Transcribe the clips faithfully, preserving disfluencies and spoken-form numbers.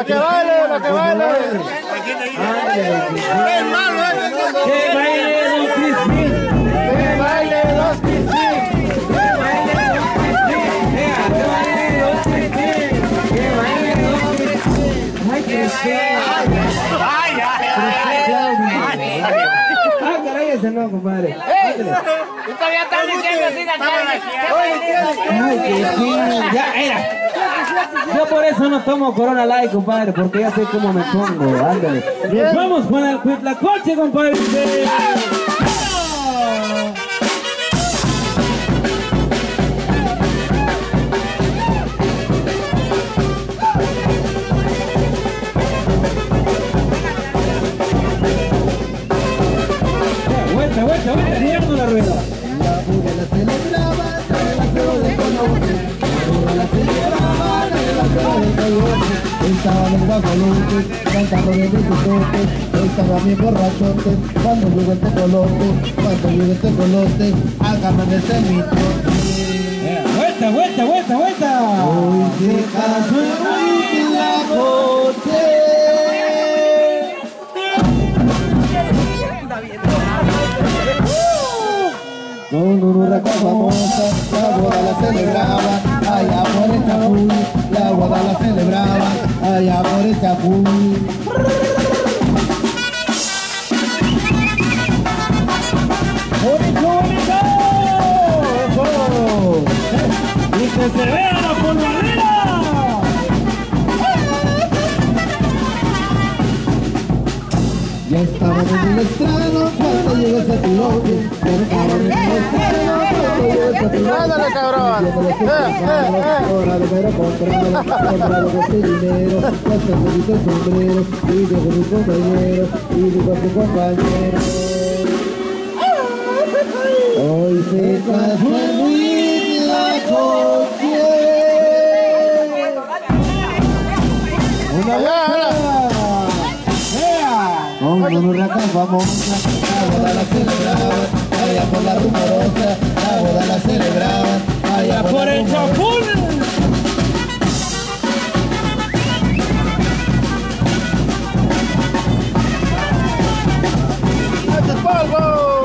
La que baile, la que baile. Que baile Don Crispín. Que baile Don Crispín. Que baile Don Crispín. Que baile Don Crispín. Ay, Crispín. Ay, ay, ay. Ah, caray, ese no, compadre. Y todavía están diciendo así, Ay, Crispín. Ya, era. Yo por eso no tomo Corona Light, compadre, porque ya sé cómo me pongo. Ándale. Nos vamos con el Cuitlacoche, compadre. Vuelta, vuelta, vuelta, girando la rueda. La bulla la celebraba, el aseo de Coyote. La bulla la celebraba, el aseo de Coyote. Estaban los guajolotes, cantando de mis toques. Estaban bien borrachotes, cuando llegó el tecolote. Cuando llegó el tecolote, agarran ese mito. Vuelta, vuelta, vuelta, vuelta. Hoy se casó el Cuitlacoche. Con una raca famosa, la boda la celebraba, allá por el Chapuy, la boda la celebraba, allá por el Chapuy. ¡Bonito, bonito! ¡Eso! ¡Y que se vea la polvareda! Ya estaban en el estreno cuando llegó ese piloto. Ya estaban en el estreno cuando llegó ese piloto. Ándale, cabrón. Ahora de ver comprado, comprado con su dinero, con su bonito sombrero, y de con su compañero, y de con su compañero. Hoy se casó el Cuitlacoche. Una vuelta. Con una raca famosa, la boda la celebraba, allá por la rumorosa, la boda la celebraba, allá por, ¡Por la el Chapul! ¡Echa el polvo!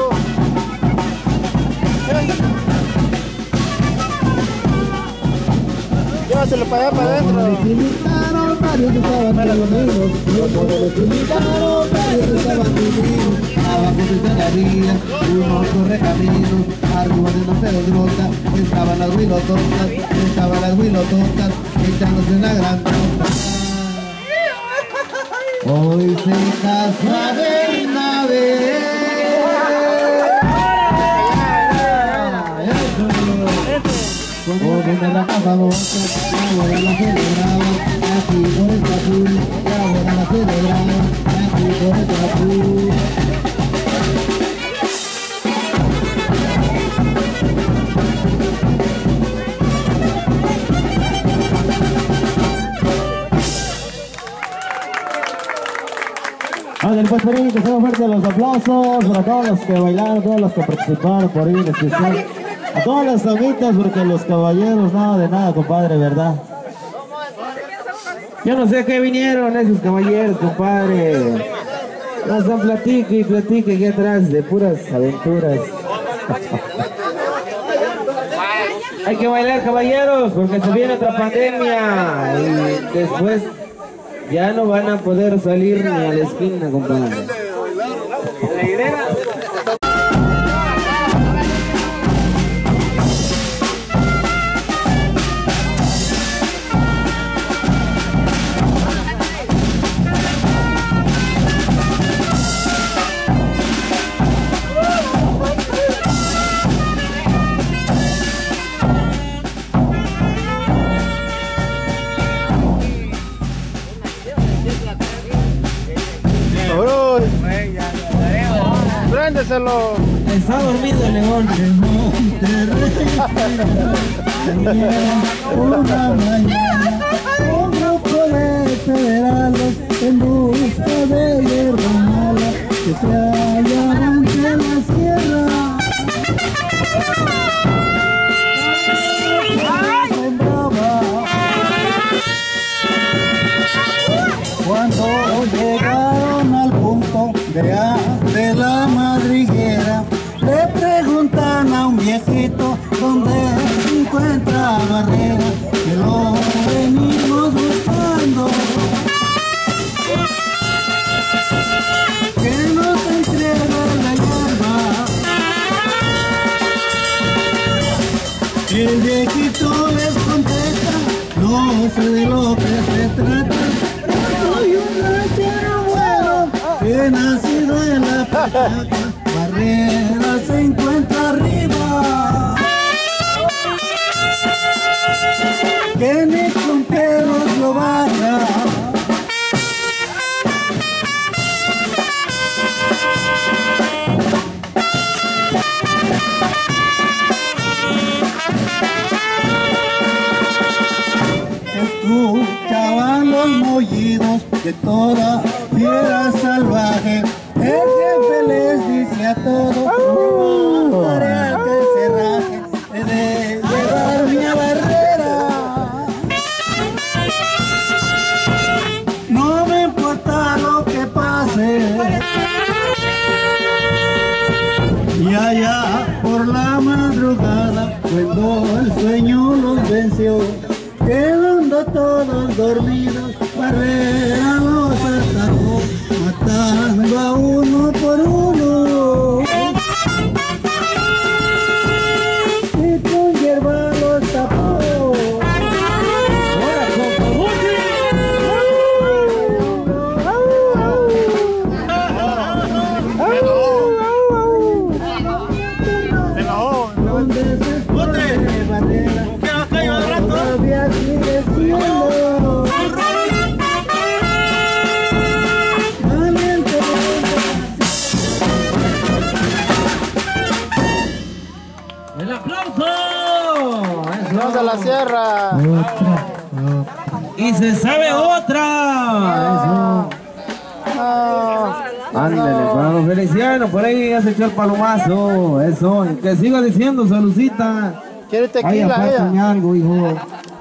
Llévaselo para allá, para adentro. Los invitaron, varios estaban reunidos. Los invitaron, varios estaban reunidos. Abajo de la vía, unos correcaminos. Arriba de una pedrota, estaban las huilototas, estaban las huilototas, echándose una gran torta. Hoy se casa Bernabé. Como una raca famosa, la boda la celebraba, aquí por el Chapuy, la boda la celebraba, aquí por el Chapuy. Ándale, pues, por ahí, que sean fuertes los aplausos para todos los que bailaron, todos los que participaron por ahí en especial. A todas las damitas, porque los caballeros nada de nada, compadre, ¿verdad? Yo no sé a qué vinieron esos caballeros, compadre. No se platique y platique aquí atrás de puras aventuras. Hay que bailar, caballeros, porque se viene otra pandemia y después ya no van a poder salir ni a la esquina, compadre. Préndeselo. Está dormido el león. Una mañana, un grupo de federales en busca de hierba mala que se hallaban en la sierra. Sembraba yo sé de lo que se trata. Soy un ranchero bueno que nacido en la pachaca. Barrera se encuentra arriba, que ni con perros lo baja. Escuchaban los mollidos de toda fiera salvaje. El jefe les dice a todos: no tarea que se raje, he de llevarme a Barrera. No me importa lo que pase. Y allá por la madrugada, cuando el sueño los venció, quedando todos dormidos, Barrera los atacó, matando a uno por uno. Y con hierba los tapó. Donde se fue Barrera, todavía sigue siendo valiente. ¡El aplauso! Eso. Vamos a la sierra. Otra, Y se sabe otra. Ah, Eso. Ándale, para los felicianos, por ahí ya se echó el palomazo. Eso. Y que siga diciendo, Salucita. ¿quiere Ay, tequila apártame ella? algo, hijo. No,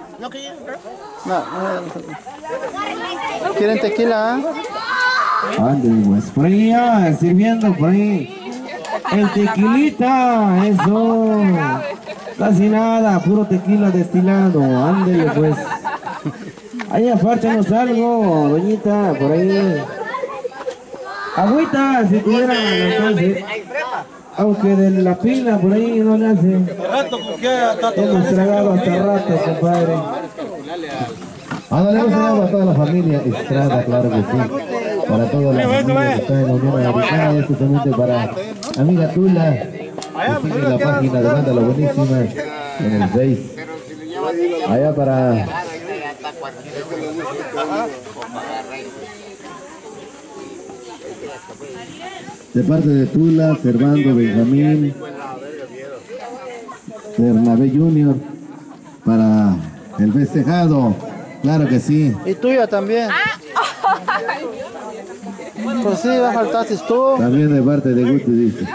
no. ¿Quieren tequila? ¿Eh? Ándale, pues, por ahí ya, sirviendo, por ahí. El tequilita, eso. Casi nada, puro tequila destilado. Ándale, pues. Ahí apártenos algo, doñita, por ahí. Agüita, si tuvieran al alcance. Aunque de la pila por ahí no le hace. Hemos tragado hasta rato, compadre. Ándale, un saludo a toda la familia Estrada, claro que sí. Para toda la familia que está en la Unión Americana y especialmente para amiga Tula, que sigue la página de Banda La Buenísima en el Face. Allá para de parte de Tula, Servando, Benjamín, Bernabé junior para el festejado, claro que sí. Y tuya también. Pues sí, va a faltar si tú. También de parte de Guti dice.